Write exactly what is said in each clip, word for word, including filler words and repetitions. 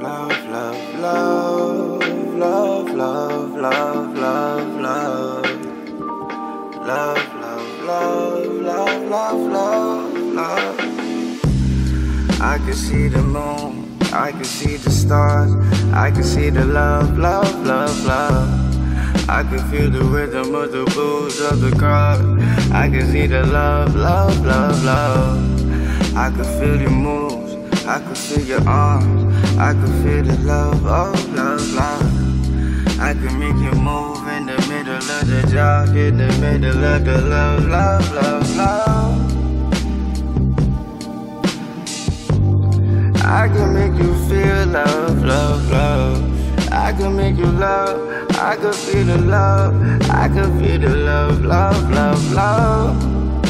Love, love, love, love, love, love, love, love. Love, love, love, love, love, love, love. I can see the moon, I can see the stars, I can see the love, love, love, love. I can feel the rhythm of the blues of the crowd. I can see the love, love, love, love. I can feel your moves, I can feel your arms, I can feel the love, oh, love, love. I can make you move in the middle of the jog, in the middle of the love, love, love, love. I can make you feel love, love, love. I can make you love, I can feel the love, I can feel the love, love, love, love.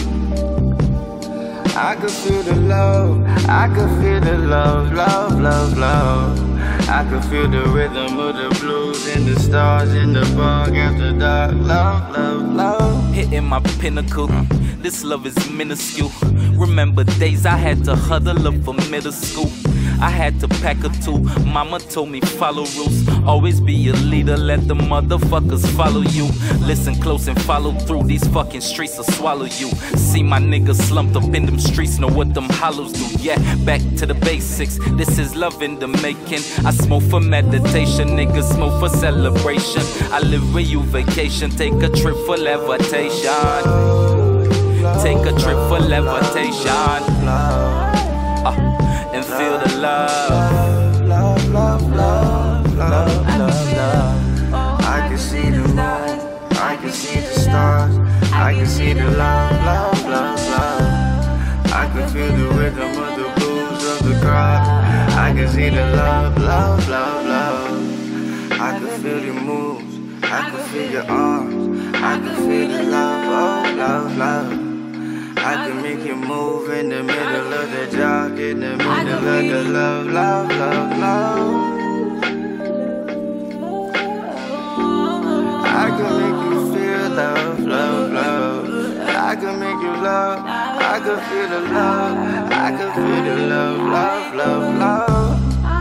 I can feel the love, I can feel the love, love, love, love. I can feel the rhythm of the blues and the stars in the fog after dark. Love, love, love. Hitting my pinnacle, this love is minuscule. Remember days I had to huddle up for middle school. I had to pack a tool, mama told me follow rules. Always be a leader, let the motherfuckers follow you. Listen close and follow through, these fucking streets will swallow you. See my niggas slumped up in them streets, know what them hollows do. Yeah, back to the basics, this is love in the making. I smoke for meditation, niggas smoke for celebration. I live with you vacation, take a trip for levitation. Take a trip for levitation. Uh, and feel the love. Love, love, love, love, love, love. I can see the moon, I can see the stars, I can see the love, love, love, love. I can feel the rhythm of the blues of the crowd. I can see the love, love, love, love. I can feel your moves, I can feel your arms, I can feel the love, oh, love, love. I can make you move in the middle of the jog, in the middle of the love, love, love, love. I can make you feel love, love, love. I can make you love, I can feel the love, I can feel the love, love, love, love.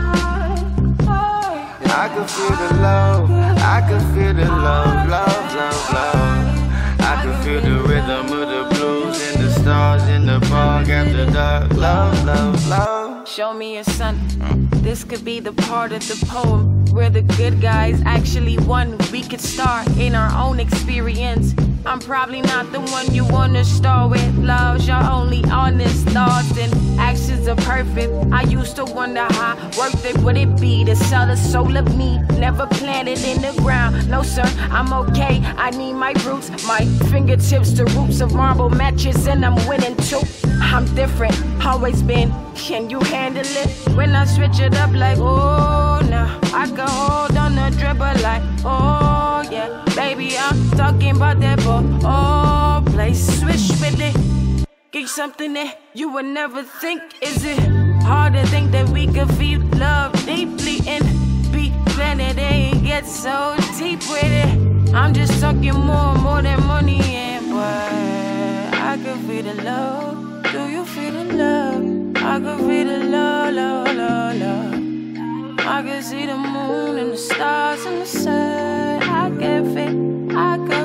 I can feel the love, I can feel the love, love, love, love. I can feel the rhythm of the blues and the stars in the fog after dark. Love, love, love. Show me your son. This could be the part of the poem where the good guys actually won. We could start in our own experience. I'm probably not the one you wanna start with. Love's your only honest thoughts and actions are perfect. I used to wonder how worth it would it be to sell the soul of me. Never planted in the ground. No sir, I'm okay. I need my roots, my fingertips, the roots of marble matches, and I'm winning too. I'm different, always been. Can you handle it? When I switch it up like, oh, nah. I can hold on the dribble like, oh, yeah. Baby, I'm talking about that ball. Oh, play switch with it. Get something that you would never think. Is it hard to think that we could feel love deeply and be planted and get so deep with it? I'm just talking more, more than money and boy, I can feel the love. Do you feel the love? I can feel the love, love, love, love. I can see the moon and the stars and the sun. I can feel, I can